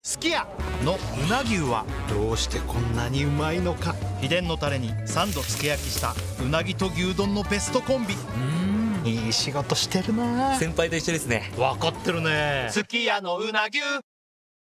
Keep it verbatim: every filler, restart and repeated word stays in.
すき家のうな牛はどうしてこんなにうまいのか。秘伝のタレにさんどつけ焼きしたうなぎと牛丼のベストコンビ。うーん、いい仕事してるな。 先輩と一緒ですね。 分かってるね。 すき家のうなぎゅう